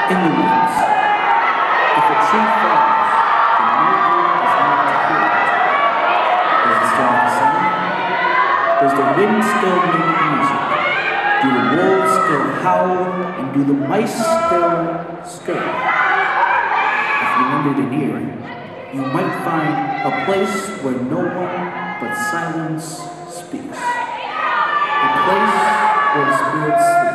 in the winds. If a tree falls, the noble is not to hear it. Does it still make a sound? Does the wind still make music? Do the wolves still howl, and do the mice still stir? If you lended an ear, you might find a place where no one but silence speaks. A place where the spirits sleep.